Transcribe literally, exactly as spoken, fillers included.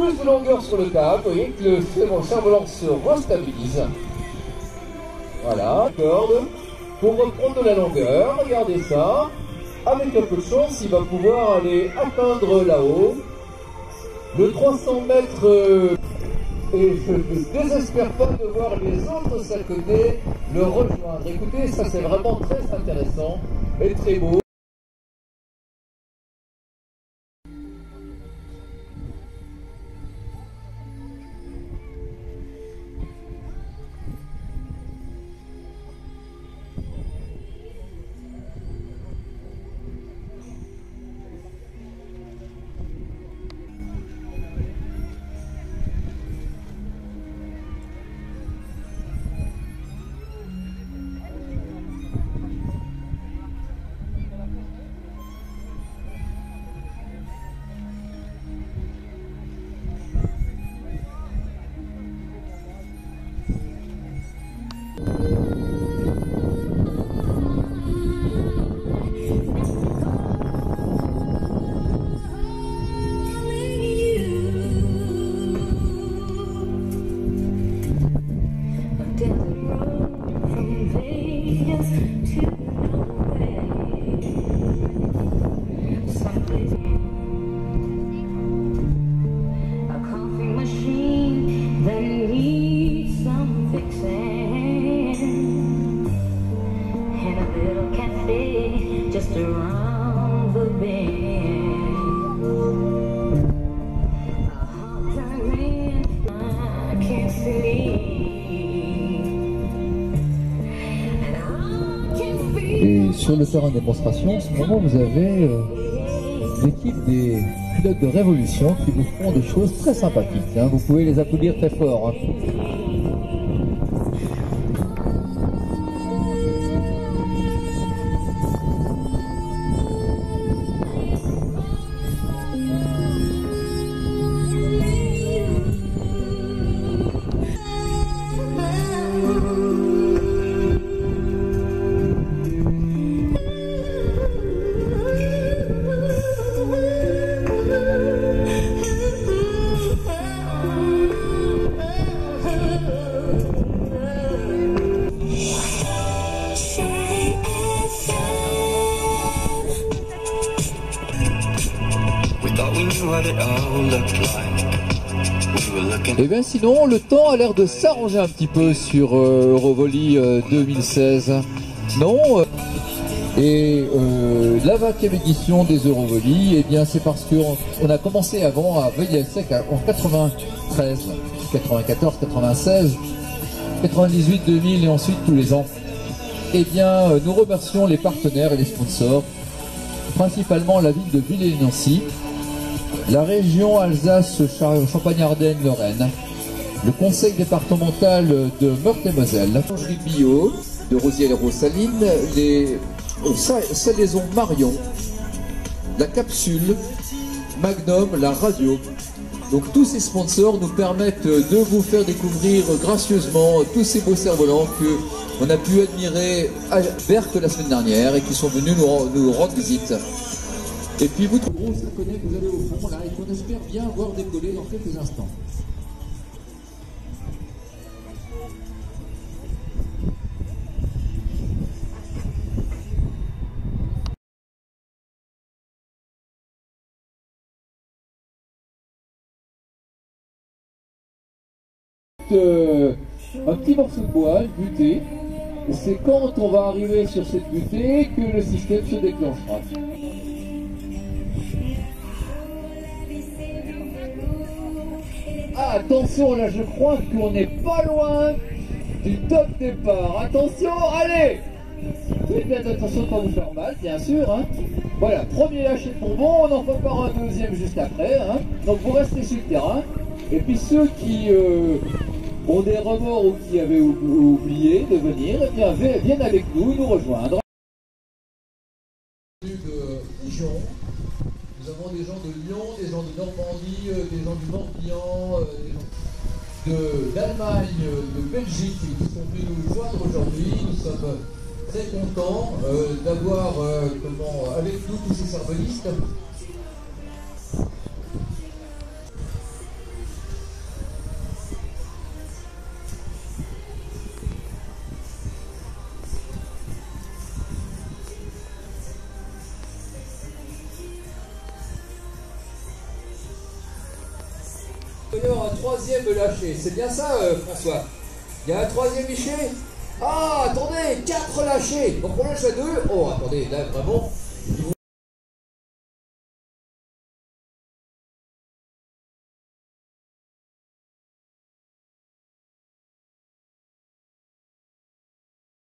plus de longueur sur le câble, vous voyez que le cerf-volant se restabilise. Voilà, corde, pour reprendre de la longueur, regardez ça. Avec un peu de chance, il va pouvoir aller atteindre là-haut le trois cents mètres. Euh, et je ne désespère pas de voir les autres à côté le rejoindre. Écoutez, ça c'est vraiment très intéressant et très beau. Et sur le terrain de démonstration, en ce moment, vous avez euh, l'équipe des pilotes de Révolution qui vous font des choses très sympathiques. Hein. Vous pouvez les applaudir très fort. Hein. Et bien sinon, le temps a l'air de s'arranger un petit peu sur euh, Eurovolley euh, deux mille seize. Non euh, Et euh, la vingtième édition des Eurovolley, eh bien c'est parce qu'on on a commencé avant à veiller sec en quatre-vingt-treize, quatre-vingt-quatorze, quatre-vingt-seize, quatre-vingt-dix-huit, deux mille et ensuite tous les ans. Eh bien euh, nous remercions les partenaires et les sponsors, principalement la ville de Villers-Nancy, la région Alsace-Champagne-Ardenne-Lorraine, le conseil départemental de Meurthe-et-Moselle, la boulangerie bio de Rosières-les-Rossalines, les salaisons Marion, la capsule, Magnum, la radio. Donc tous ces sponsors nous permettent de vous faire découvrir gracieusement tous ces beaux cerfs-volants que on a pu admirer à Berck la semaine dernière et qui sont venus nous, nous rendre visite. Et puis vous trouvez gros connaît que vous allez au fond là et qu'on espère bien voir décoller dans quelques instants. Euh, un petit morceau de bois, une butée. C'est quand on va arriver sur cette butée que le système se déclenchera. Ah, attention, là je crois qu'on n'est pas loin du top départ. Attention, allez! Faites bien attention de ne pas vous faire mal, bien sûr. Hein. Voilà, premier lâcher de bonbon, on en fait encore un deuxième juste après. Hein. Donc vous restez sur le terrain. Et puis ceux qui euh, ont des remords ou qui avaient oublié de venir, eh bien viennent avec nous, nous rejoindre. De Dijon, nous avons des gens de Lyon, des gens de Normandie, euh, des gens du Morbihan, euh, des gens d'Allemagne, de Belgique qui sont venus nous joindre aujourd'hui. Nous sommes très contents euh, d'avoir euh, comment, avec nous tous ces cervelistes. Il y a un troisième lâché, c'est bien ça euh, François? Il y a un troisième lâché? Ah, attendez, quatre lâchés. Donc on lâche à deux. Oh, attendez, là vraiment...